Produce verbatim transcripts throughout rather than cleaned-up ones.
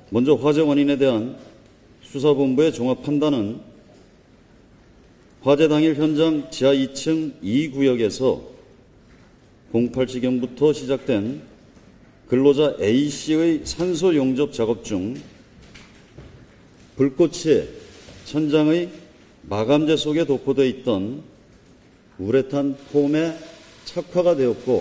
먼저 화재 원인에 대한 수사본부의 종합 판단은 화재 당일 현장 지하 이 층 이 구역에서 공팔 지경부터 시작된 근로자 A씨의 산소 용접 작업 중 불꽃이 천장의 마감재 속에 도포되어 있던 우레탄 폼에 착화가 되었고,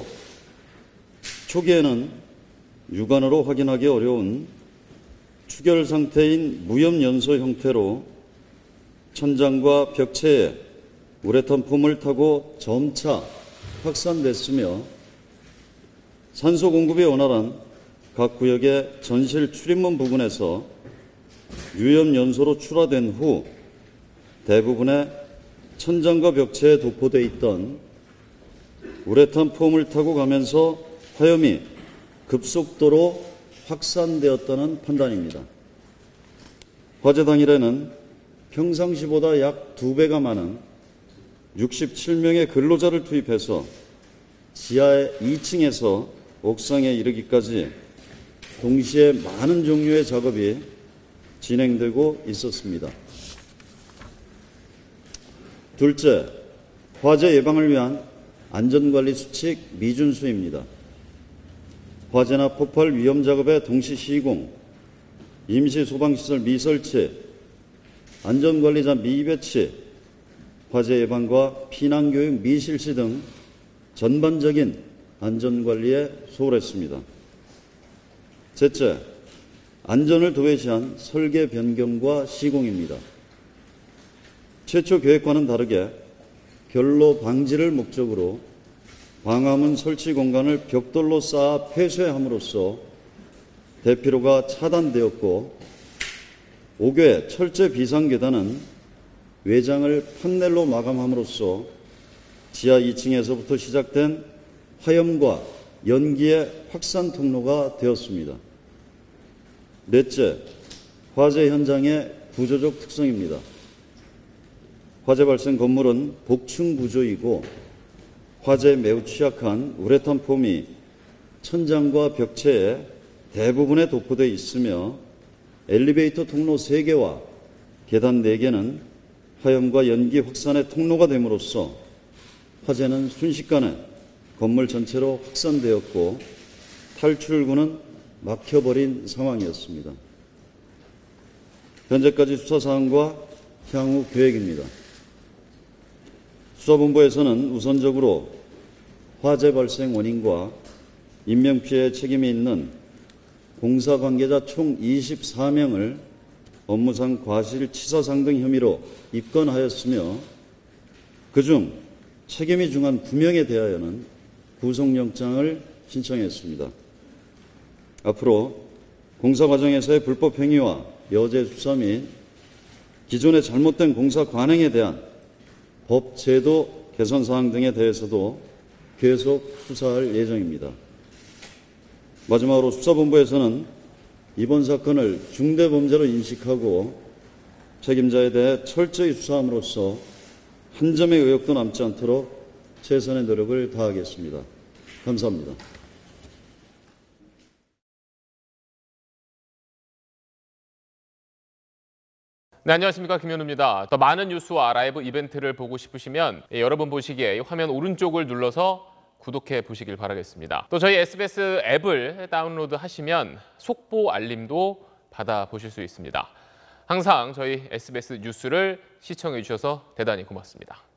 초기에는 육안으로 확인하기 어려운 추결 상태인 무염연소 형태로 천장과 벽체에 우레탄 폼을 타고 점차 확산됐으며, 산소 공급이 원활한 각 구역의 전실 출입문 부근에서 유염연소로 출하된 후 대부분의 천장과 벽체에 도포되어 있던 우레탄 폼을 타고 가면서 화염이 급속도로 확산되었다는 판단입니다. 화재 당일에는 평상시보다 약 두 배가 많은 육십칠 명의 근로자를 투입해서 지하 이 층에서 옥상에 이르기까지 동시에 많은 종류의 작업이 진행되고 있었습니다. 둘째, 화재 예방을 위한 안전관리 수칙 미준수입니다. 화재나 폭발 위험 작업의 동시 시공, 임시 소방시설 미설치, 안전관리자 미배치, 화재 예방과 피난교육 미실시 등 전반적인 안전관리에 소홀했습니다. 셋째, 안전을 도외시한 설계 변경과 시공입니다. 최초 계획과는 다르게 결로 방지를 목적으로 방화문 설치 공간을 벽돌로 쌓아 폐쇄함으로써 대피로가 차단되었고, 오 개 철제 비상계단은 외장을 판넬로 마감함으로써 지하 이 층에서부터 시작된 화염과 연기의 확산 통로가 되었습니다. 넷째, 화재 현장의 구조적 특성입니다. 화재 발생 건물은 복층 구조이고 화재에 매우 취약한 우레탄 폼이 천장과 벽체에 대부분에 도포되어 있으며, 엘리베이터 통로 세 개와 계단 네 개는 화염과 연기 확산의 통로가 됨으로써 화재는 순식간에 건물 전체로 확산되었고 탈출구는 막혀버린 상황이었습니다. 현재까지 수사사항과 향후 계획입니다. 수사본부에서는 우선적으로 화재 발생 원인과 인명피해에 책임이 있는 공사 관계자 총 이십사 명을 업무상 과실치사상 등 혐의로 입건하였으며, 그중 책임이 중한 구 명에 대하여는 구속영장을 신청했습니다. 앞으로 공사 과정에서의 불법 행위와 여죄 수사 및 기존의 잘못된 공사 관행에 대한 법 제도 개선 사항 등에 대해서도 계속 수사할 예정입니다. 마지막으로 수사본부에서는 이번 사건을 중대범죄로 인식하고 책임자에 대해 철저히 수사함으로써 한 점의 의혹도 남지 않도록 최선의 노력을 다하겠습니다. 감사합니다. 네, 안녕하십니까, 김현우입니다. 더 많은 뉴스와 라이브 이벤트를 보고 싶으시면 예, 여러분 보시기에 화면 오른쪽을 눌러서 구독해 보시길 바라겠습니다. 또 저희 에스비에스 앱을 다운로드 하시면 속보 알림도 받아보실 수 있습니다. 항상 저희 에스비에스 뉴스를 시청해 주셔서 대단히 고맙습니다.